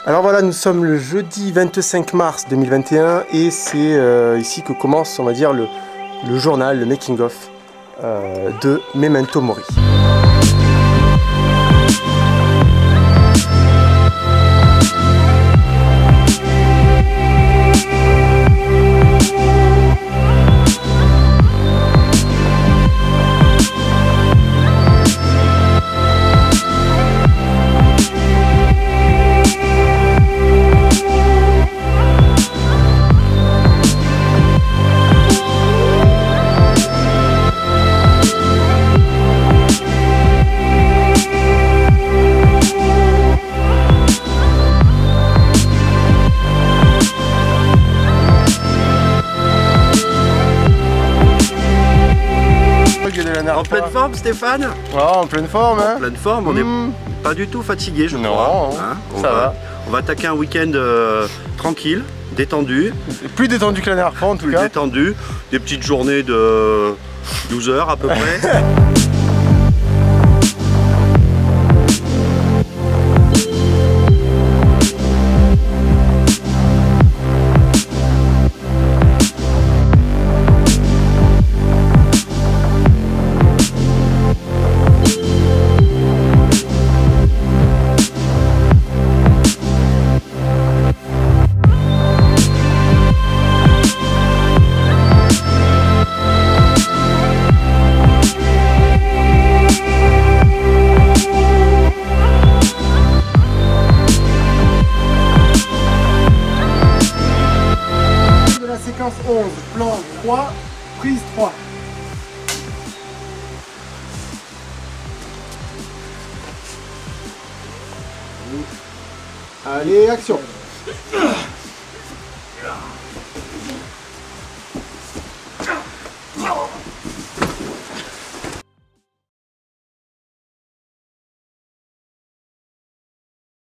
Alors voilà, nous sommes le jeudi 25 mars 2021 et c'est ici que commence, on va dire, le journal, le making-of de Memento Mori. En pleine forme, Stéphane? Oh, en pleine forme, hein. En pleine forme, on n'est pas du tout fatigué, je crois. Hein, ça va. On va attaquer un week-end tranquille, détendu. Plus détendu que la dernière fois en tout cas. Plus détendu, des petites journées de 12 heures à peu près. Séquence 11, plan 3, prise 3. Allez, action.